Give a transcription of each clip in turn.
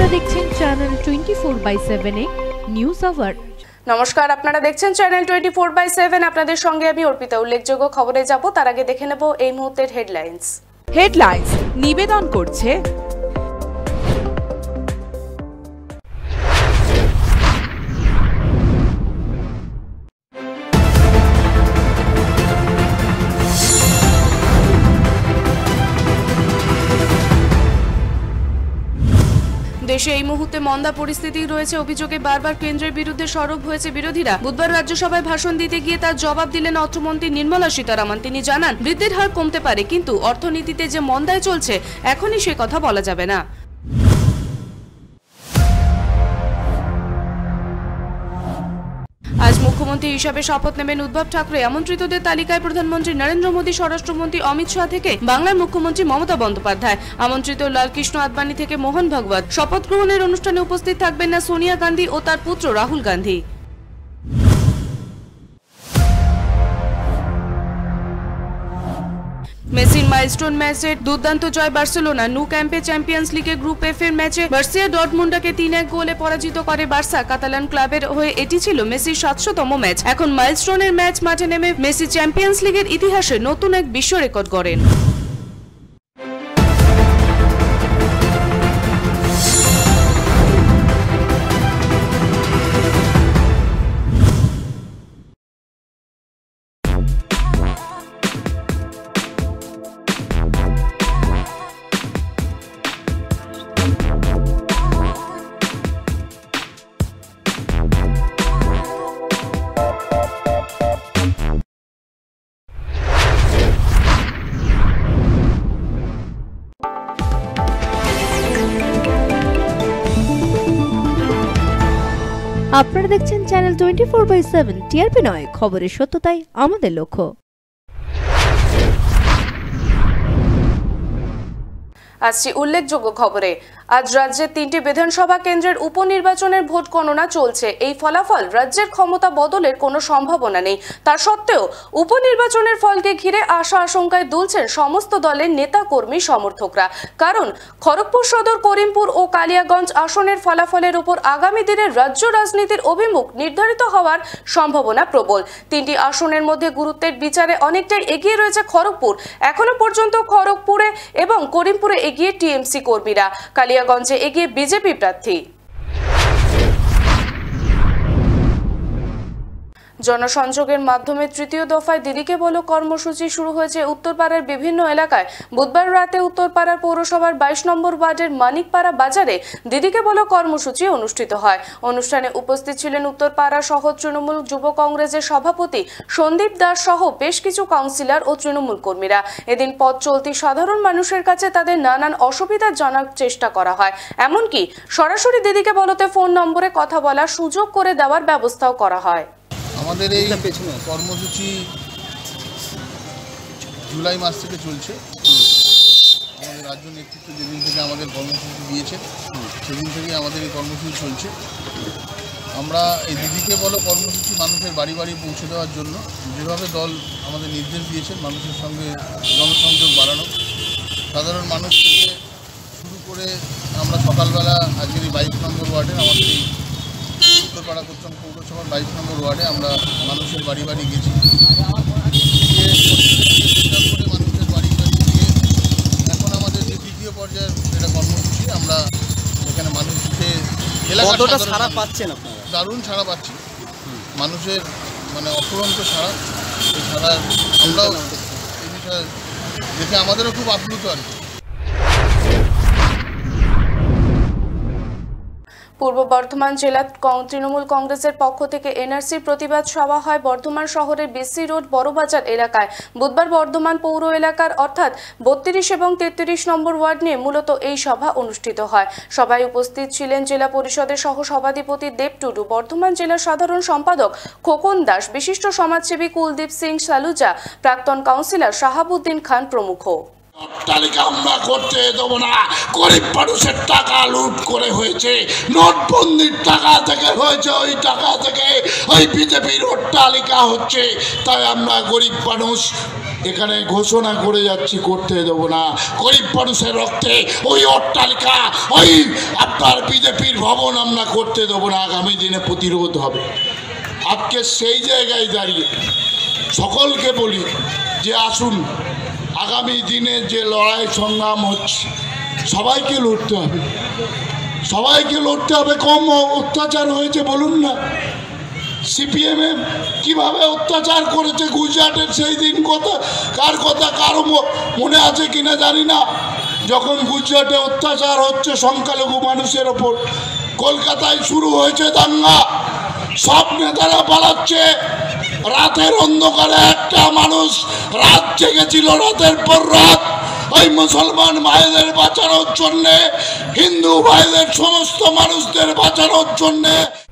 দেখছেন চ্যানেল 24/7 এ news hour. নমস্কার, আপনারা দেখছেন চ্যানেল 24/7। আপনাদের সঙ্গে আমি অর্পিতা। উল্লেখযোগ্য খবরে যাব তার আগে দেখে নেব এই মুহূর্তের হেডলাইন্স নিবেদন করছে দেশে এই মুহূর্তে মন্দা পরিস্থিতি রয়েছে। অভিযোগে বারবার কেন্দ্রের বিরুদ্ধে সরব হয়েছে বিরোধীরা। বুধবার রাজ্যসভায় ভাষণ দিতে গিয়ে তার জবাব দিলেন অর্থমন্ত্রী নির্মলা সীতারামন। তিনি জানান, বৃদ্ধির হার কমতে পারে, কিন্তু অর্থনীতিতে যে মন্দায় চলছে এখনই সে কথা বলা যাবে না। আজ মুখ্যমন্ত্রী হিসাবে শপথ নেবেন উদ্ধব ঠাকরে। আমন্ত্রিতদের তালিকায় প্রধানমন্ত্রী নরেন্দ্র মোদী, স্বরাষ্ট্রমন্ত্রী অমিত শাহ থেকে বাংলার মুখ্যমন্ত্রী মমতা বন্দ্যোপাধ্যায়, আমন্ত্রিত লালকৃষ্ণ আদবানি থেকে মোহন ভাগবত। শপথ গ্রহণের অনুষ্ঠানে উপস্থিত থাকবেন না সোনিয়া গান্ধী ও তার পুত্র রাহুল গান্ধী। মেসির মাইলস্টোন ম্যাচে দুর্দান্ত জয় বার্সেলোনা। নু ক্যাম্পে চ্যাম্পিয়ন্স লিগে গ্রুপ এফ এর ম্যাচে বার্সিয়া ডর্টমুন্ডকে 3-1 গোলে পরাজিত করে বার্সা। কাতালান ক্লাবের হয়ে এটি ছিল মেসির 700তম ম্যাচ। এখন মাইলস্টোনের ম্যাচ মাঠে নেমে মেসি চ্যাম্পিয়ন্স লিগের ইতিহাসে নতুন এক বিশ্ব রেকর্ড গড়েন। আপনারা দেখছেন চ্যানেল 24/7। টিআরপি নয়, খবরের সত্যতাই আমাদের লক্ষ্য। আসছি উল্লেখযোগ্য খবরে। আজ রাজ্যের 3টি বিধানসভা কেন্দ্রের উপনির্বাচনের ভোট গণনা চলছে। এই ফলাফল রাজ্যের ক্ষমতা বদলের কোনো সম্ভাবনা নেই। তা সত্ত্বেও উপনির্বাচনের ফলকে ঘিরে আশা আশঙ্কায় দুলছেন সমস্ত দলের নেতা কর্মী সমর্থকরা। কারণ খড়গপুর সদর, করিমপুর ও কালিয়াগঞ্জ আসনের ফলাফলের উপর আগামী দিনের রাজ্য রাজনীতির অভিমুখ নির্ধারিত হওয়ার সম্ভাবনা প্রবল। 3টি আসনের মধ্যে গুরুত্বের বিচারে অনেকটাই এগিয়ে রয়েছে খড়গপুর। এখনো পর্যন্ত খড়গপুরে এবং করিমপুরে এগিয়ে টিএমসি কর্মীরা, কালিয়াগঞ্জে এগিয়ে বিজেপি প্রার্থী। জনসংযোগের মাধ্যমে তৃতীয় দফায় দিদিকে বলো কর্মসূচি শুরু হয়েছে উত্তরপাড়ার বিভিন্ন এলাকায়। বুধবার রাতে উত্তরপাড়া পৌরসভার 22 নম্বর ওয়ার্ডের মানিকপাড়া বাজারে দিদিকে বলো কর্মসূচি অনুষ্ঠিত হয়। অনুষ্ঠানে উপস্থিত ছিলেন উত্তরপাড়া সহ তৃণমূল যুব কংগ্রেসের সভাপতি সন্দীপ দাস সহ বেশ কিছু কাউন্সিলর ও তৃণমূল কর্মীরা। এদিন পথ চলতি সাধারণ মানুষের কাছে তাদের নানান অসুবিধা জানার চেষ্টা করা হয়। এমনকি সরাসরি দিদিকে বলোতে ফোন নম্বরে কথা বলার সুযোগ করে দেওয়ার ব্যবস্থাও করা হয়। আমাদের এই কর্মসূচি জুলাই মাস থেকে চলছে। আমাদের রাজ্য নেতৃত্ব যেদিন থেকে আমাদের কর্মসূচি দিয়েছে সেদিন থেকে আমাদের এই কর্মসূচি চলছে। আমরা এই দিদিকে বলো কর্মসূচি মানুষের বাড়ি বাড়ি পৌঁছে দেওয়ার জন্য যেভাবে দল আমাদের নির্দেশ দিয়েছেন মানুষের সঙ্গে জনসংযোগ বাড়ানো, সাধারণ মানুষ থেকে শুরু করে আমরা সকালবেলা আজকের এই 22 নম্বর ওয়ার্ডের আমাদের এই উত্তরপাড়া কোচ্চম পৌরসভার 22 নম্বর ওয়ার্ডে আমরা মানুষের বাড়ি বাড়ি গেছি। মানুষের বাড়ি বাড়ি গিয়ে এখন আমাদের যে দ্বিতীয় পর্যায়ের যেটা কর্মসূচি, আমরা এখানে মানুষকে এলাকাটা সাড়া পাচ্ছেন, দারুণ সাড়া পাচ্ছি মানুষের, মানে অফুরন্ত সাড়া। এই সাড়া আমরাও এই বিষয়ে দেখে আমাদেরও খুব আপ্লুত আর কি। পূর্ব বর্ধমান জেলা তৃণমূল কংগ্রেসের পক্ষ থেকে এনআরসির প্রতিবাদ সভা হয় বর্ধমান শহরের বিসি রোড বড়বাজার এলাকায়। বুধবার বর্ধমান পৌর এলাকার অর্থাৎ 32 এবং 33 নম্বর ওয়ার্ড নিয়ে মূলত এই সভা অনুষ্ঠিত হয়। সভায় উপস্থিত ছিলেন জেলা পরিষদের সহ সভাধিপতি দেব টুডু, বর্ধমান জেলার সাধারণ সম্পাদক খোকন দাস, বিশিষ্ট সমাজসেবী কুলদীপ সিং সালুজা, প্রাক্তন কাউন্সিলর শাহাবুদ্দিন খান প্রমুখ। তালিকা আমরা করতে দেবো না। গরিব মানুষের টাকা লুট করে হয়েছে, নোটবন্দির টাকা থেকে হয়েছে, ওই টাকা থেকে ওই বিজেপির অট্টালিকা হচ্ছে। তাই আমরা গরিব মানুষ এখানে ঘোষণা করে যাচ্ছি, করতে দেবো না। গরিব মানুষের রক্তে ওই অট্টালিকা, ওই আপনার বিজেপির ভবন আমরা করতে দেবো না। আগামী দিনে প্রতিরোধ হবে। আজকে সেই জায়গায় দাঁড়িয়ে সকলকে বলি যে আসুন, আগামী দিনে যে লড়াই সংগ্রাম হচ্ছে সবাইকে লড়তে হবে, সবাইকে লড়তে হবে। কম অত্যাচার হয়েছে বলুন না, সিপিএমএ কিভাবে অত্যাচার করেছে গুজরাটের সেই দিন, কার কথা কারো মনে আছে কিনা জানি না, যখন গুজরাটে অত্যাচার হচ্ছে সংখ্যালঘু মানুষের ওপর। কলকাতায় শুরু হয়েছে দাঙ্গা, সব নেতারা পালাচ্ছে। রাতের অন্ধকারে একটা মানুষ রাত জেগেছিল, রাতের পর রাত, ওই মুসলমান ভাইদের বাঁচানোর জন্যে, হিন্দু ভাইদের সমস্ত মানুষদের বাঁচানোর জন্যে।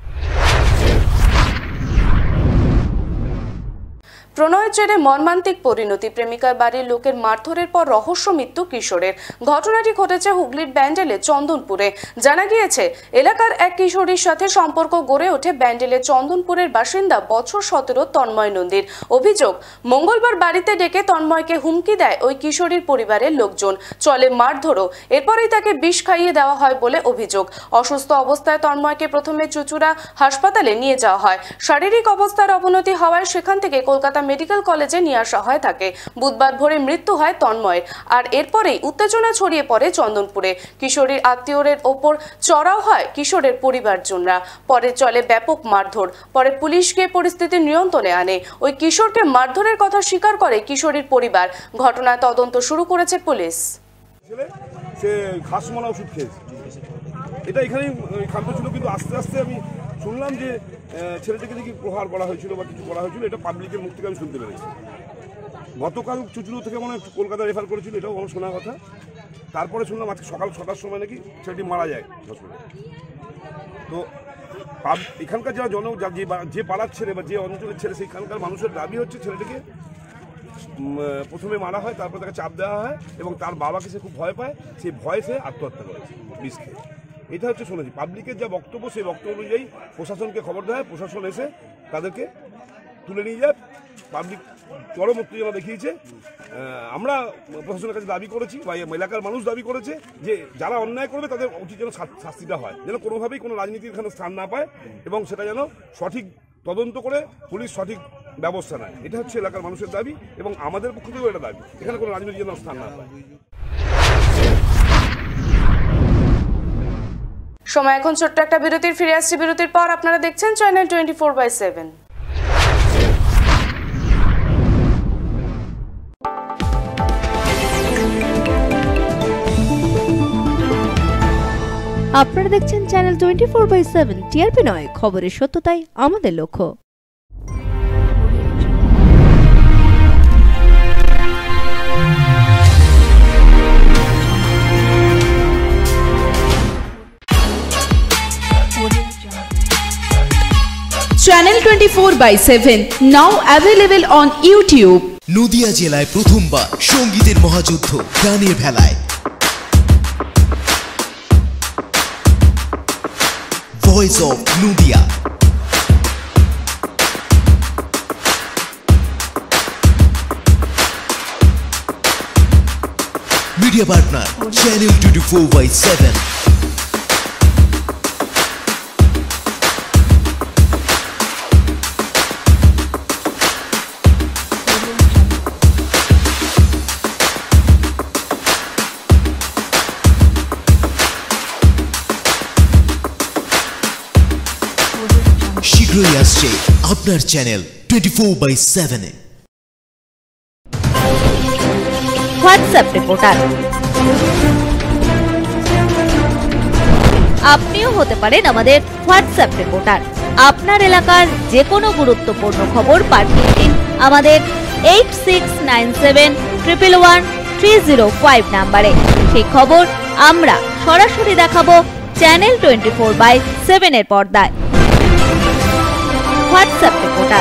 প্রণয়ের জেরে মর্মান্তিক পরিণতি, প্রেমিকার বাড়ির লোকের মারধরের পর রহস্য মৃত্যু কিশোরের। ঘটনাটি ঘটেছে হুগলির ব্যান্ডেলে চন্দনপুরে। জানা গিয়েছে এলাকার এক কিশোরীর সাথে সম্পর্ক গড়ে ওঠে ব্যান্ডেলে চন্দনপুরের বাসিন্দা বছর 17 তন্ময় নন্দীর। অভিযোগ, মঙ্গলবার বাড়িতে ডেকে তন্ময়কে হুমকি দেয় ওই কিশোরীর পরিবারের লোকজন, চলে মারধরও। এরপরেই তাকে বিষ খাইয়ে দেওয়া হয় বলে অভিযোগ। অসুস্থ অবস্থায় তন্ময়কে প্রথমে চুঁচুড়া হাসপাতালে নিয়ে যাওয়া হয়। শারীরিক অবস্থার অবনতি হওয়ায় সেখান থেকে কলকাতা মেডিকেল কলেজে নিয়ে আসা হয় তাকে। বুধবার ভোরে মৃত্যু হয় তন্ময়ের। আর এরপরেই উত্তেজনা ছড়িয়ে পড়ে চন্দনপুরে। কিশোরীর আত্মীয়দের ওপর চড়াও হয় কিশোরের পরিবারজনরা। পরে চলে ব্যাপক মারধর। পরে পুলিশ গিয়ে পরিস্থিতি নিয়ন্ত্রণে আনে। ওই কিশোরকে মারধরের কথা স্বীকার করে কিশোরীর পরিবার। ঘটনায় তদন্ত শুরু করেছে পুলিশ। সে ঘাসমলা ওষুধ খেয়েছে, এটা এখানেই খাদ্য ছিল, কিন্তু আস্তে আস্তে আমি শুনলাম যে ছেলেটাকে দেখি প্রহার করা হয়েছিল বা কিছু করা হয়েছিল। এটা পাবলিকের মুখ থেকে আমি শুনতে পেরেছি। গতকাল চুচুড়ো থেকে মনে হয় কলকাতা রেফার করেছিল, এটাও আমার শোনা কথা। তারপরে শুনলাম আজকে সকাল 6টার সময় নাকি ছেলেটি মারা যায় হসপিটালে। তো এখানকার যারা যে পাড়ার ছেলে বা যে অঞ্চলের ছেলে, সেইখানকার মানুষের দাবি হচ্ছে ছেলেটিকে প্রথমে মারা হয়, তারপর তাকে চাপ দেওয়া হয় এবং তার বাবাকে সে খুব ভয় পায়, সেই ভয়ে সে আত্মহত্যা করেছে বিষ খেয়ে। এটা হচ্ছে শুনেছি। পাবলিকের যা বক্তব্য, সেই বক্তব্য অনুযায়ী প্রশাসনকে খবর দেয়, প্রশাসন এসে তাদেরকে তুলে নিয়ে যায়। পাবলিক চরম উত্তেজনা দেখিয়েছে। আমরা প্রশাসনের কাছে দাবি করেছি বা এলাকার মানুষ দাবি করেছে যে যারা অন্যায় করবে তাদের উচিত যেন শাস্তিটা হয়, যেন কোনোভাবেই কোনো রাজনীতির এখানে স্থান না পায় এবং সেটা যেন সঠিক তদন্ত করে পুলিশ সঠিক ব্যবস্থা নেয়। এটা হচ্ছে এলাকার মানুষের দাবি এবং আমাদের পক্ষ থেকেও এটা দাবি, এখানে কোনো রাজনীতি যেন স্থান না পায়। সময় এখন ছোট্ট একটা বিরতির। ফিরে আসছি বিরতির পর। আপনারা দেখছেন চ্যানেল 24/7। আপনারা দেখছেন চ্যানেল 24/7। টিআরপি নয়, খবরের সত্যতাই আমাদের লক্ষ্য। Channel 24/7 now available on YouTube. Nadia জেলায় প্রথমবার সঙ্গীতের মহাযুদ্ধ গানের ভেলায় voice of Nadia. Media partner channel 24/7। শীঘ্রই আসছে আপনার চ্যানেল 24/7 এ। হোয়াটসঅ্যাপ রিপোর্টার, আপনিও হতে পারেন আমাদের হোয়াটসঅ্যাপ রিপোর্টার। আপনার এলাকার যে কোনো গুরুত্বপূর্ণ খবর পাঠিয়ে দিন আমাদের 8697111305 নাম্বারে। সেই খবর আমরা সরাসরি দেখাবো চ্যানেল 24/7 এর পর্দায়। WhatsApp reporter.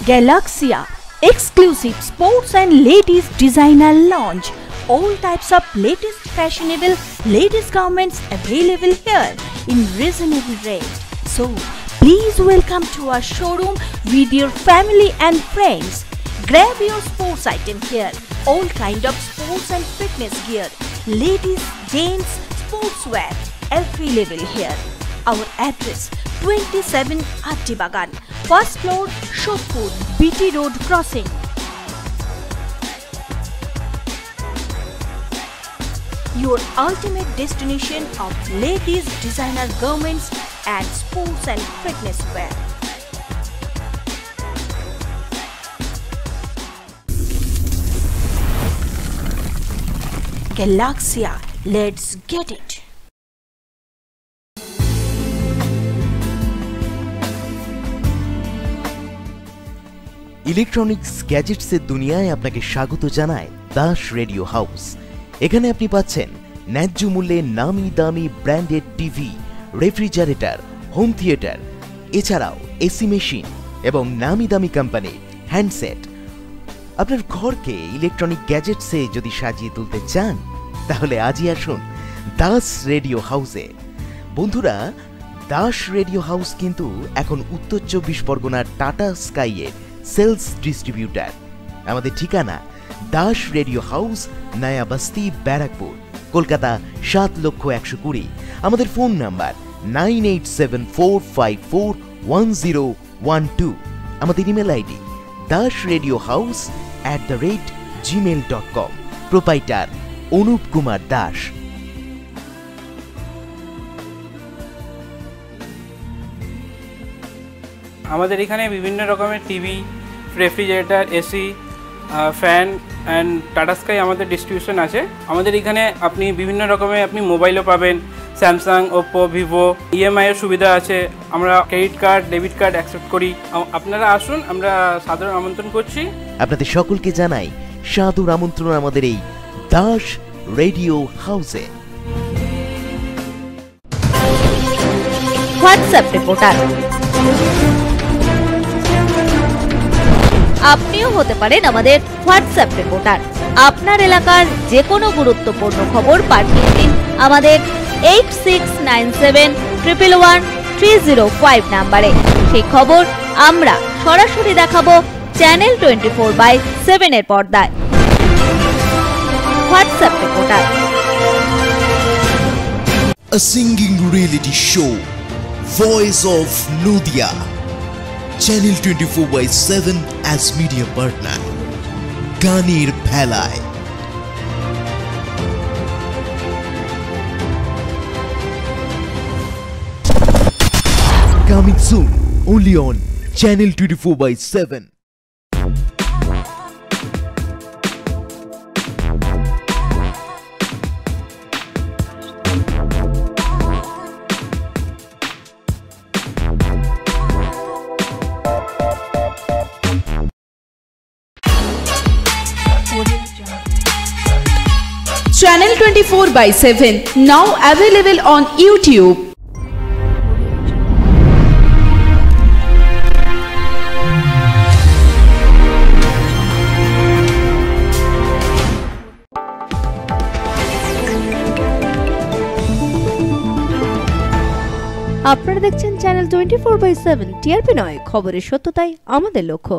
Galaxia, exclusive sports and ladies designer lounge. All types of latest fashionable ladies garments available here in reasonable rate. So please welcome to our showroom with your family and friends. Grab your sports item here. All kind of sports and fitness gear, ladies, gents, sportswear available here. Our address 27 Attibagan, first floor, Shodhpur, BT Road Crossing. Your ultimate destination of ladies designer garments and sports and fitness wear. Galaxia, let's get it. Electronics গ্যাজেটসের দুনিয়ায় আপনাকে স্বাগত জানায় Das radio house. এখানে আপনি পাচ্ছেন ন্যায্য মূল্যে নামি দামি branded TV, refrigerator, home theatre, এছাড়াও এসি মেশিন এবং নামি দামি কোম্পানির হ্যান্ডসেট। আপনার ঘরকে ইলেকট্রনিক গ্যাজেটসে যদি সাজিয়ে তুলতে চান তাহলে আজই আসুন দাস রেডিও হাউসে। বন্ধুরা, দাস রেডিও হাউস কিন্তু এখন উত্তর 24 পরগনার টাটা স্কাইয়ের সেলস ডিস্ট্রিবিউটার। আমাদের ঠিকানা দাস রেডিও হাউস, নয়া বস্তি, ব্যারাকপুর, কলকাতা ৭,১২০,০০। আমাদের ফোন নাম্বার 9874541012। আমাদের email ID dasradiohouse@gmail.com। Proprietor Anup Kumar Das. আমাদের এখানে বিভিন্ন রকমের TV, refrigerator, AC, fan and Tata Sky আমাদের ডিস্ট্রিবিউশন আছে। আমাদের এখানে আপনি বিভিন্ন রকমের মোবাইলও পাবেন, স্যামসাং, ওপ্পো, ভিভো। ইএমআইয়ের সুবিধা আছে। আমরা credit card, debit card accept করি। আপনারা আসুন, আমরা সাদর আমন্ত্রণ করছি। আপনাদের সকলকে জানাই সাদর আমন্ত্রণ আমাদের এই দাস রেডিও হাউসে। হোয়াটসঅ্যাপ রিপোর্টার, আপনিও হতে পারেন আমাদের হোয়াটসঅ্যাপ রিপোর্টার। আপনার এলাকার যে কোনো গুরুত্বপূর্ণ খবর পাঠিয়ে দিন আমাদের 8697111305 নাম্বারে। সেই খবর আমরা সরাসরি দেখাবো চ্যানেল 24/7 এর পর্দায়। WhatsApp reporter. A singing reality show, Voice of Nudia. Channel 24/7 as media partner. গানের ভেলায়। Coming soon, only on Channel 24/7. Channel 24/7 now available on YouTube. আপনারা দেখছেন চ্যানেল 24/7। টিআরপি নয়, খবরের সত্যতাই আমাদের লক্ষ্য।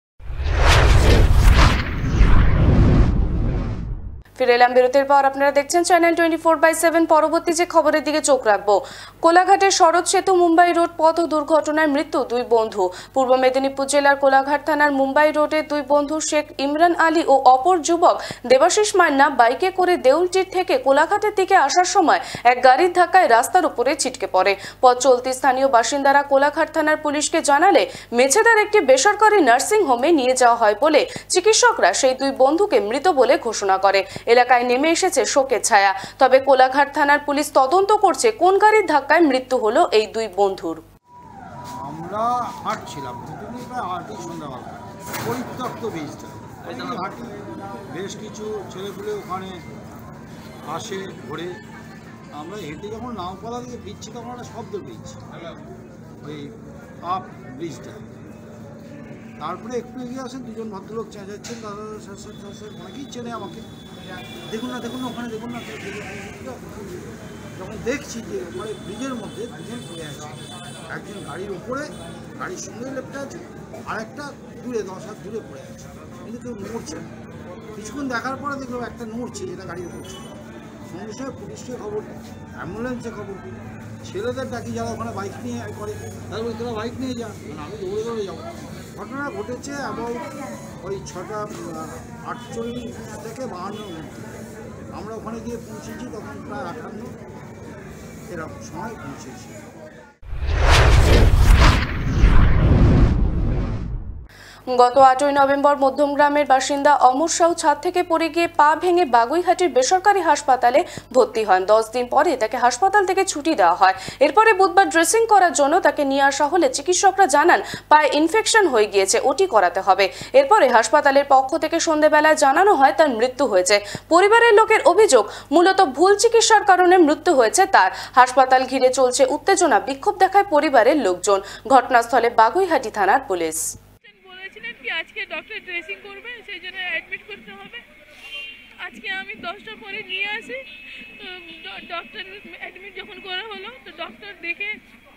ফিরে এলাম বিরতির পর। আপনারা দেখছেন চ্যানেল 24/7। পরবর্তী যে খবরের দিকে চোখ রাখবো, কোলাঘাটের শরৎ সেতু মুম্বাই রোড পথ দুর্ঘটনায় মৃত্যু 2 বন্ধু। পূর্ব মেদিনীপুর জেলার কোলাঘাট থানার মুম্বাই রোডে 2 বন্ধু শেখ ইমরান আলী ও অপর যুবক দেবাশিস মান্না বাইকে করে দেউলটির থেকে কোলাঘাটের দিকে আসার সময় এক গাড়ির ধাক্কায় রাস্তার উপরে ছিটকে পড়ে। পথ চলতি স্থানীয় বাসিন্দারা কোলাঘাট থানার পুলিশকে জানালে মেছেদার একটি বেসরকারি নার্সিং হোমে নিয়ে যাওয়া হয় বলে চিকিৎসকরা সেই 2 বন্ধুকে মৃত বলে ঘোষণা করে। এলাকায় নেমে এসেছে শোকের ছায়া। তবে কোলাঘাট থানার পুলিশ তদন্ত করছে কোন গাড়ির ধাক্কায় মৃত্যু হলো এই 2 বন্ধুর। আমরা হাঁটছিলাম, হাঁটি সন্ধ্যাবেলা পরিত্যক্ত বীজটা হাঁটি, বেশ কিছু ছেলেপুলে ওখানে আসে ঘোরে। আমরা হেঁটে যখন নাওপালা দিকে ফিরছি তখন একটা শব্দ পেয়েছি, ওই আপ ব্রিজটা। তারপরে একটু এগিয়ে আসেন, দুজন ভদ্রলোক চেঁচাচ্ছেন, দাদা স্যার স্যার স্যার স্যার, অনেকেই চেনে আমাকে, দেখুন না দেখুন না ওখানে দেখুন না। যখন দেখছি যে মানে ব্রিজের মধ্যে দুজন পড়ে আছে, একজন গাড়ির উপরে, গাড়ির সঙ্গে লেপটে আছে, আর একটা দূরে 10 হাত দূরে পড়ে আছে, কিন্তু কেউ নড়ছে না। কিছুক্ষণ দেখার পরে দেখলাম একটা নড়ছে, যেটা গাড়ির উপর ছিল। সঙ্গে সঙ্গে পুলিশকে খবর, অ্যাম্বুলেন্সে খবর, ছেলেদের ডাকি যারা ওখানে বাইক নিয়ে করে, তারা বলে তোরা বাইক নিয়ে যা, আমি দৌড়ে দৌড়ে যাবো। ঘটনা ঘটেছে অ্যাবাউট ওই 6:48 থেকে 52 মধ্যে। আমরা ওখানে গিয়ে পৌঁছেছি তখন প্রায় 58 এরকম সময় পৌঁছেছি। গত 8ই নভেম্বর মধ্যমগ্রামের বাসিন্দা অমর সাউ ছাদ থেকে পড়ে গিয়ে পা ভেঙে বাগুইহাটির বেসরকারি হাসপাতালে ভর্তি হন। 10 দিন পরে তাকে হাসপাতাল থেকে ছুটি দেওয়া হয়। এরপরে বুধবার ড্রেসিং করার জন্য তাকে নিয়ে আসা হলে চিকিৎসকরা জানান পায়ে ইনফেকশন হয়ে গিয়েছে, ওটি করাতে হবে। এরপরে হাসপাতালের পক্ষ থেকে সন্ধ্যাবেলায় জানানো হয় তার মৃত্যু হয়েছে। পরিবারের লোকের অভিযোগ মূলত ভুল চিকিৎসার কারণে মৃত্যু হয়েছে তার। হাসপাতাল ঘিরে চলছে উত্তেজনা, বিক্ষোভ দেখায় পরিবারের লোকজন। ঘটনাস্থলে বাগুইহাটি থানার পুলিশ। আজকে ডক্টর ড্রেসিং করবে, সেই জন্য অ্যাডমিট করতে হবে। আজকে আমি 10টার পরে নিয়ে আসি, ডক্টর অ্যাডমিট যখন করা হলো তো ডক্টর দেখে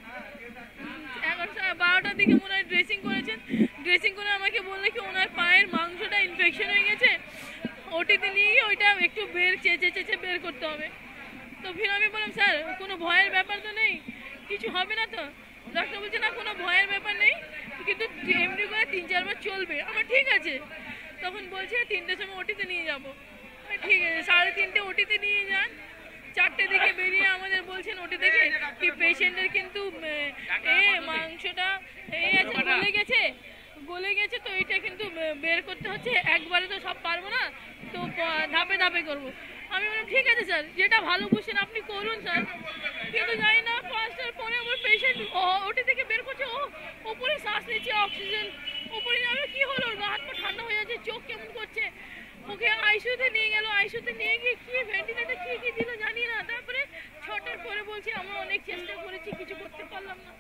11-12টার দিকে মনে হয় ড্রেসিং করেছেন। ড্রেসিং করে আমাকে বললে কি ওনার পায়ের মাংসটা ইনফেকশন হয়ে গেছে, ওটিতে নিয়ে গিয়ে ওইটা একটু চেঁচে বের করতে হবে। তো ফির আমি বললাম স্যার কোনো ভয়ের ব্যাপার তো নেই, কিছু হবে না তো? ডাক্তার বলছে না কোনো ভয়ের ব্যাপার নেই, কিন্তু এমনি করে 3-4 বার চলবে। আমার ঠিক আছে। তখন বলছে 3টের সময় ওটিতে নিয়ে যাবো। ঠিক আছে, 3:30 ওটিতে নিয়ে যান। 4টে দিকে বেরিয়ে আমাদের বলছেন ওটি থেকে কি পেশেন্টের কিন্তু মাংসটা গলে গেছে, তো এটা কিন্তু বের করতে হচ্ছে, একবারে তো সব পারবো না, তো ধাপে ধাপে করবো। আমি বললাম ঠিক আছে স্যার, যেটা ভালো বুঝছেন আপনি করুন স্যার। কিন্তু জানি না 5টার পরে আমার পেশেন্ট ওটি থেকে বের করছে, ও ওপরে শ্বাস নিচ্ছে, অক্সিজেন ওপরে যাবে, কি হলো ওর হাত পা ঠান্ডা হয়ে যাচ্ছে, চোখ কেমন করছে। ওকে আইসিইউতে নিয়ে গেল, আইসিইউতে নিয়ে গিয়ে কি ভেন্টিলেটর কি দিল জানি না। তারপরে 6টার পরে বলছে আমরা অনেক চেষ্টা করেছি, কিছু করতে পারলাম না।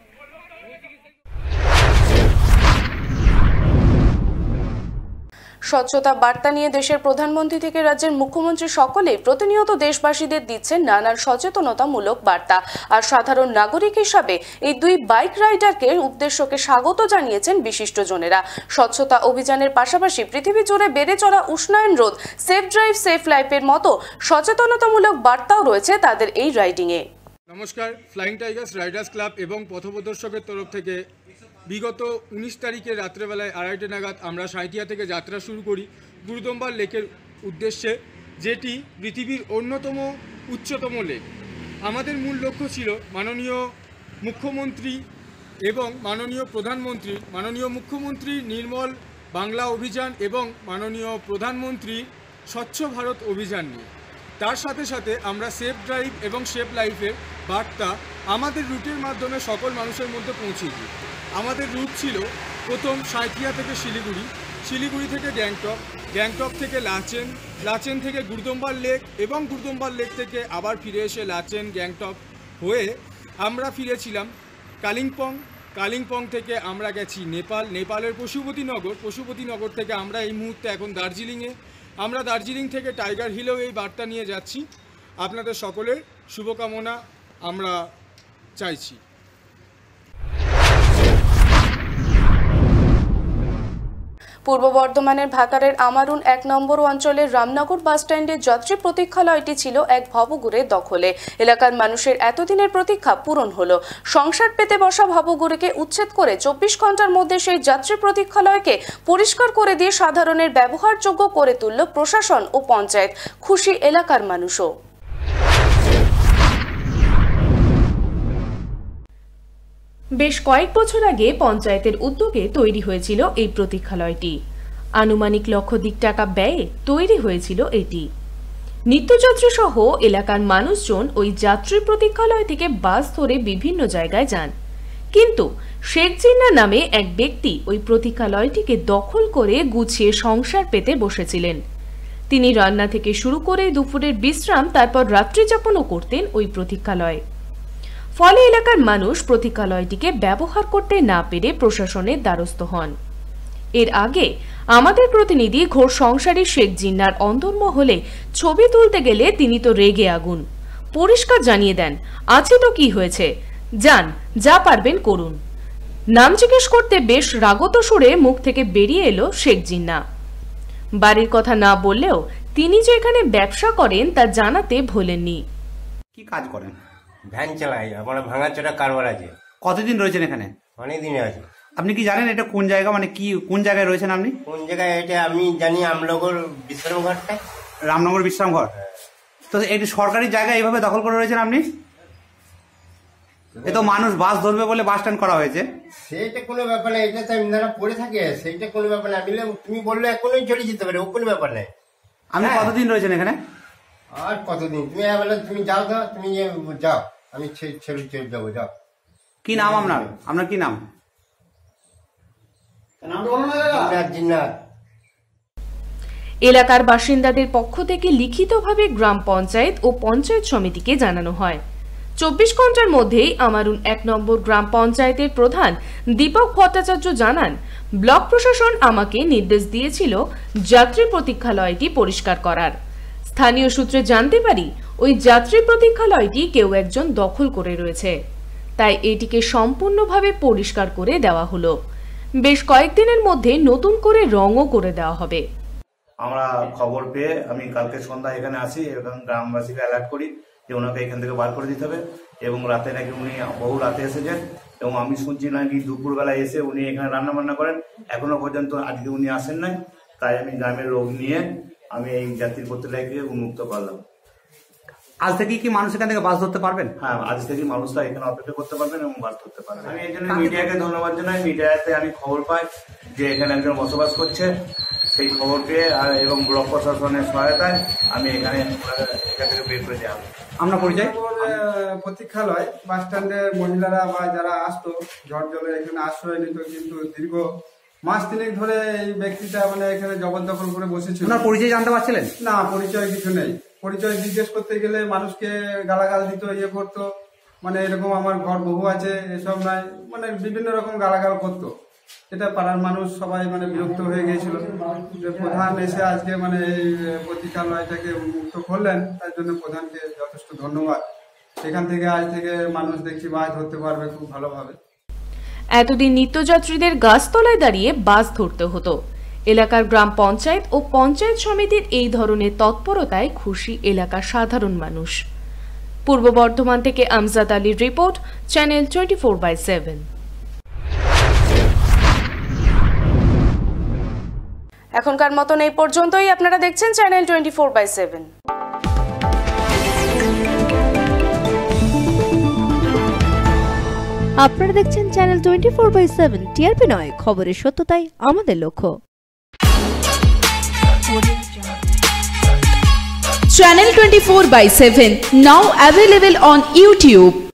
স্বচ্ছতা বার্তা নিয়ে দেশের প্রধানমন্ত্রী থেকে রাজ্যের মুখ্যমন্ত্রী সকলেই প্রতিনিয়ত দেশবাসীদের দিচ্ছেন নানান সচেতনতামূলক বার্তা। আর সাধারণ নাগরিক হিসাবে এই দুই বাইক রাইডারকে উদ্দেশ্যকে স্বাগত জানিয়েছেন বিশিষ্টজনেরা। স্বচ্ছতা অভিযানের পাশাপাশি পৃথিবী জুড়ে বেড়ে চলা উষ্ণায়ন রোধ, সেফ ড্রাইভ সেফ লাইফের মতো সচেতনতামূলক বার্তাও রয়েছে তাদের এই রাইডিংয়ে। নমস্কার, ফ্লাইং টাইগার্স রাইডার্স ক্লাব এবং পথপ্রদর্শকের তরফ থেকে বিগত 19 তারিখে রাত্রেবেলায় 2:30 নাগাদ আমরা সাঁইথিয়া থেকে যাত্রা শুরু করি গুরুদম্বার লেকের উদ্দেশ্যে, যেটি পৃথিবীর অন্যতম উচ্চতম লেক। আমাদের মূল লক্ষ্য ছিল মাননীয় মুখ্যমন্ত্রী এবং মাননীয় প্রধানমন্ত্রী, মাননীয় মুখ্যমন্ত্রী নির্মল বাংলা অভিযান এবং মাননীয় প্রধানমন্ত্রী স্বচ্ছ ভারত অভিযান নিয়ে। তার সাথে সাথে আমরা সেফ ড্রাইভ এবং সেফ লাইফের বার্তা আমাদের রুটের মাধ্যমে সকল মানুষের মধ্যে পৌঁছে দিই। আমাদের রুট ছিল প্রথম সাঁইথিয়া থেকে শিলিগুড়ি, শিলিগুড়ি থেকে গ্যাংটক, গ্যাংটক থেকে লাচেন, লাচেন থেকে গুরুদম্বার লেক এবং গুরুদম্বার লেক থেকে আবার ফিরে এসে লাচেন গ্যাংটক হয়ে আমরা ফিরেছিলাম কালিম্পং। কালিম্পং থেকে আমরা গেছি নেপাল, নেপালের পশুপতিনগর, পশুপতিনগর থেকে আমরা এই মুহূর্তে এখন দার্জিলিংয়ে। আমরা দার্জিলিং থেকে টাইগার হিলেও এই বার্তা নিয়ে যাচ্ছি। আপনাদের সকলের শুভকামনা আমরা চাইছি। পূর্ব বর্ধমানের ভাতারের আমারুন 1 নম্বর অঞ্চলের রামনগর বাসস্ট্যান্ডের যাত্রী প্রতীক্ষালয়টি ছিল এক ভবঘুরের দখলে। এলাকার মানুষের এতদিনের প্রতীক্ষা পূরণ হলো। সংসার পেতে বসা ভবঘুরেকে উচ্ছেদ করে 24 ঘন্টার মধ্যে সেই যাত্রী প্রতীক্ষালয়কে পরিষ্কার করে দিয়ে সাধারণের ব্যবহারযোগ্য করে তুলল প্রশাসন ও পঞ্চায়েত। খুশি এলাকার মানুষও। বেশ কয়েক বছর আগে পঞ্চায়েতের উদ্যোগে তৈরি হয়েছিল এই প্রতীক্ষালয়টি। আনুমানিক লক্ষাধিক টাকা ব্যয়ে তৈরি হয়েছিল এটি। নিত্যযাত্রী সহ এলাকার মানুষজন ওই যাত্রী প্রতীক্ষালয় থেকে বাস ধরে বিভিন্ন জায়গায় যান, কিন্তু শেখ জিন্না নামে এক ব্যক্তি ওই প্রতীক্ষালয়টিকে দখল করে গুছিয়ে সংসার পেতে বসেছিলেন। তিনি রান্না থেকে শুরু করে দুপুরের বিশ্রাম, তারপর রাত্রিযাপনও করতেন ওই প্রতীক্ষালয়ে। ফলে এলাকার মানুষ প্রতীক্ষালয়টিকে ব্যবহার করতে না পেরে প্রশাসনের দ্বারস্থ হন। এর আগে আমাদের প্রতিনিধি ঘোর সংসারী শেখ জিন্নার অন্তর্মহলে ছবি তুলতে গেলে তিনি তো রেগে আগুন। পরিষ্কার জানিয়ে দেন, আছে তো কি হয়েছে, যান যা পারবেন করুন। নাম জিজ্ঞেস করতে বেশ রাগত সুরে মুখ থেকে বেরিয়ে এলো শেখ জিন্না। বাড়ির কথা না বললেও তিনি যে এখানে ব্যবসা করেন তা জানাতে ভোলেননি। কি কাজ করেন? ভ্যান চালাই, আমার ভাঙাচোরা কারবার আছে। কতদিন রয়েছেন এখানে? অনেক দিনে আছে। আপনি কি জানেন এটা কোন জায়গা, মানে কি কোন জায়গায় রয়েছেন আপনি? কোন জায়গায় এটা আমি জানি, আমনগর বিশ্রামঘরটা। রামনগর বিশ্রামঘর। তো এটি সরকারি জায়গা এইভাবে দখল করে রয়েছেন আপনি? এ তো মানুষ বাস ধরবে বলে বাস স্ট্যান্ড করা হয়েছে। সেইটা কোনো ব্যাপার না, এটা তো এমনি পড়ে থাকে, সেইটা কোনো ব্যাপার না। তুমি বললে এখনই চলে যেতে পারে, ও কোনো ব্যাপার নাই। আপনি কতদিন রয়েছেন এখানে? আর কতদিন? তুমি বলে তুমি যাও, তো তুমি যাও, আমি ছেড়ে চলে যাবো, যাও। কি নাম আপনার? আপনার কি নাম? এলাকার বাসিন্দাদের পক্ষ থেকে লিখিতভাবে গ্রাম পঞ্চায়েত ও পঞ্চায়েত সমিতিকে জানানো হয়। 24 ঘন্টার মধ্যেই আমারুন 1 নম্বর গ্রাম পঞ্চায়েতের প্রধান দীপক ভট্টাচার্য জানান, ব্লক প্রশাসন আমাকে নির্দেশ দিয়েছিল যাত্রী প্রতীক্ষালয়টি পরিষ্কার করার। স্থানীয় সূত্রে জানতে পারি ওই যাত্রী প্রতীক্ষালয়টি কেউ একজন দখল করে রয়েছে, তাই এটিকে সম্পূর্ণভাবে পরিষ্কার করে দেওয়া হলো। বেশ কয়েকদিনের মধ্যে নতুন করে রঙও করে দেওয়া হবে। আমরা খবর পেয়ে আমি কালকে সন্ধ্যায় এখানে আসি এবং গ্রামবাসীকে অ্যালার্ট করি যে ওনাকে এখান থেকে বার করে দিতে হবে। এবং রাতে নাকি উনি বহু রাতে এসেছেন এবং আমি শুনছি নাকি দুপুরবেলায় এসে উনি এখানে রান্না বান্না করেন। এখনো পর্যন্ত আজকে উনি আসেন নাই, তাই আমি গ্রামের লোক নিয়ে আমি এই যাত্রী প্রতীক্ষালয়কে উন্মুক্ত করলাম। আজ থেকে কি মানুষ এখান থেকে বাস ধরতে পারবেন? হ্যাঁ, আজ থেকে মানুষরা এখানে অপেক্ষা করতে পারবেন এবং বাস ধরতে পারবেন। আমি এই জন্য মিডিয়াকে ধন্যবাদ জানাই। মিডিয়াতে আমি খবর পাই যে এখানে একজন বসবাস করছে, সেই খবর পেয়ে আর এবং ব্লক প্রশাসনের সহায়তায় আমি এখান থেকে বের করে দেওয়া হবে। আমরা পরিচয় প্রতীক্ষালয় বাস স্ট্যান্ডের মহিলারা বা যারা আসতো ঝড় জলে এখানে আশ্রয় নিত, কিন্তু দীর্ঘ মাস 3 ধরে এই ব্যক্তিটা মানে এখানে জবরদখল করে বসেছিল। আপনার পরিচয় জানতে পারছিলেন না? পরিচয় কিছু নেই। পরিচয় জিজ্ঞেস করতে গেলে মানুষকে গালাগাল দিত, ইয়ে করতো, মানে এরকম আমার ঘর বহু আছে এসব নাই, মানে বিভিন্ন রকম গালাগাল করতো। এটা পাড়ার মানুষ সবাই মানে বিরক্ত হয়ে গিয়েছিল। প্রধান এসে আজকে মানে এই প্রতীক্ষালয়টাকে মুক্ত করলেন, তার জন্য প্রধানকে যথেষ্ট ধন্যবাদ। সেখান থেকে আজ থেকে মানুষ দেখছি বাস ধরতে পারবে খুব ভালোভাবে। এতদিন নিত্যযাত্রীদের গাছতলায় দাঁড়িয়ে বাস ধরতে হতো। এলাকার গ্রাম পঞ্চায়েত ও পঞ্চায়েত সমিতির এই ধরনের তৎপরতায় খুশি এলাকার সাধারণ মানুষ। পূর্ব বর্ধমান থেকে আমজাদ আলীর রিপোর্ট, চ্যানেল 24/7। এখনকার মতন এই পর্যন্তই। আপনারা দেখছেন চ্যানেল 24/7। আপনারা দেখছেন চ্যানেল 24/7। টিআরপি নয়, খবরের সত্যতাই আমাদের লক্ষ্য। Channel 24/7 now available on YouTube.